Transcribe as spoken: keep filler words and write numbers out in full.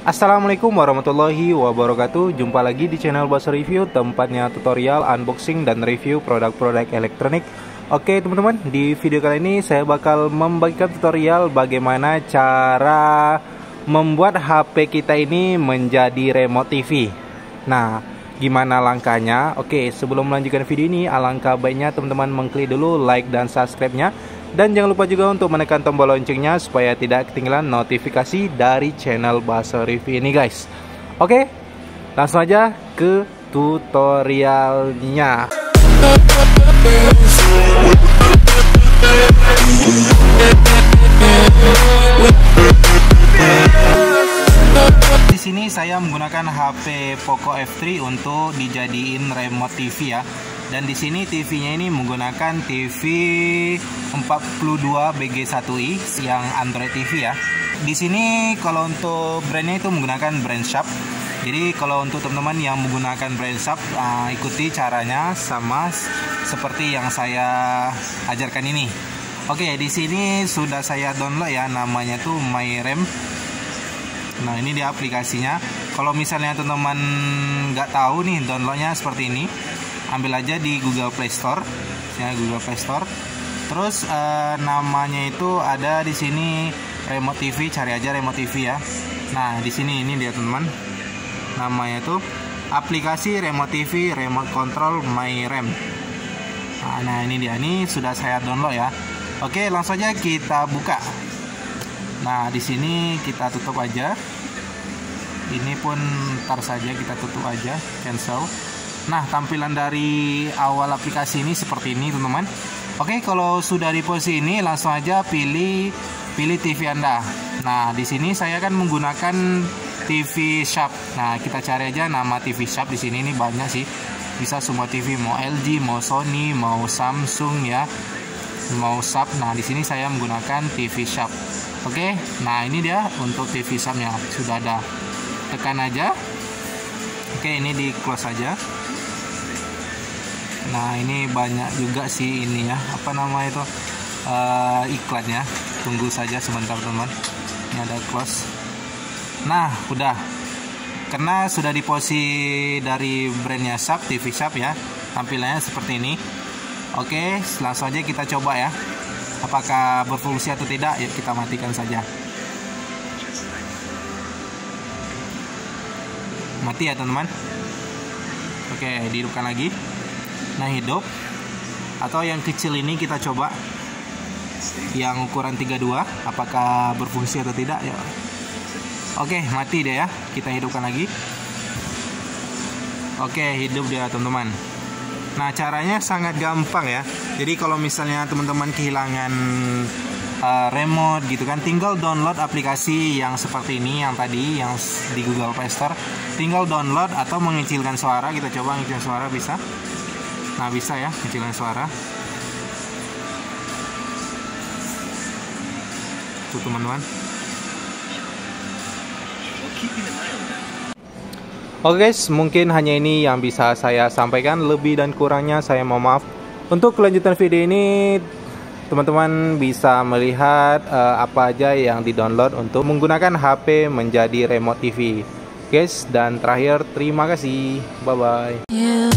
Assalamualaikum warahmatullahi wabarakatuh. Jumpa lagi di channel Baso Review, tempatnya tutorial, unboxing, dan review produk-produk elektronik. Oke teman-teman, di video kali ini saya bakal membagikan tutorial bagaimana cara membuat H P kita ini menjadi remote T V. Nah, gimana langkahnya? Oke, sebelum melanjutkan video ini, alangkah baiknya teman-teman mengklik dulu like dan subscribe-nya. Dan jangan lupa juga untuk menekan tombol loncengnya supaya tidak ketinggalan notifikasi dari channel Baso Review ini guys. Oke, langsung aja ke tutorialnya. Di sini saya menggunakan H P Poco F tiga untuk dijadiin remote T V ya. Dan di sini T V-nya ini menggunakan T V empat puluh dua B G satu i yang Android T V ya. Di sini kalau untuk brandnya itu menggunakan brand Sharp. Jadi kalau untuk teman-teman yang menggunakan brand Sharp, uh, ikuti caranya sama seperti yang saya ajarkan ini. Oke, di sini sudah saya download ya, namanya tuh MyRem. Nah, ini dia aplikasinya. Kalau misalnya teman-teman nggak tahu nih downloadnya seperti ini, ambil aja di Google Play Store ya, Google Play Store. Terus uh, namanya itu ada di sini Remote T V, cari aja Remote T V ya. Nah, di sini ini dia teman-teman. Namanya itu aplikasi Remote T V Remote Control MyRem. Nah, nah ini dia, ini sudah saya download ya. Oke, langsung aja kita buka. Nah, di sini kita tutup aja. Ini pun ntar saja kita tutup aja, cancel. Nah, tampilan dari awal aplikasi ini seperti ini teman-teman. Oke, kalau sudah di posisi ini langsung aja pilih pilih T V Anda. Nah, di sini saya kan menggunakan T V Sharp. Nah, kita cari aja nama T V Sharp di sini, ini banyak sih. Bisa semua T V, mau L G, mau Sony, mau Samsung ya, mau Sharp. Nah, di sini saya menggunakan T V Sharp. Oke, nah ini dia untuk T V Sharp-nya sudah ada. Tekan aja. Oke, ini di close aja. Nah, ini banyak juga sih ini ya, apa nama itu uh, iklannya. Tunggu saja sebentar teman. Ini ada close. Nah, udah. Karena sudah di posisi dari brandnya Sharp, T V Sharp ya, tampilannya seperti ini. Oke, langsung aja kita coba ya. Apakah berfungsi atau tidak? Yuk kita matikan saja. Mati ya teman-teman. Oke, dihidupkan lagi. Nah, hidup. Atau yang kecil ini kita coba, yang ukuran tiga puluh dua, apakah berfungsi atau tidak ya. Oke, mati deh ya. Kita hidupkan lagi. Oke, hidup dia teman-teman. Nah, caranya sangat gampang ya. Jadi kalau misalnya teman-teman kehilangan uh, remote gitu kan, tinggal download aplikasi yang seperti ini, yang tadi yang di Google Play Store. Tinggal download atau mengecilkan suara. Kita coba mengecilkan suara, bisa. Nah, bisa ya, kecilan suara. Tuh teman-teman. Oke guys, mungkin hanya ini yang bisa saya sampaikan. Lebih dan kurangnya saya mohon maaf. Untuk kelanjutan video ini, teman-teman bisa melihat uh, apa aja yang di-download untuk menggunakan H P menjadi remote T V. Guys, dan terakhir terima kasih. Bye bye. Yeah.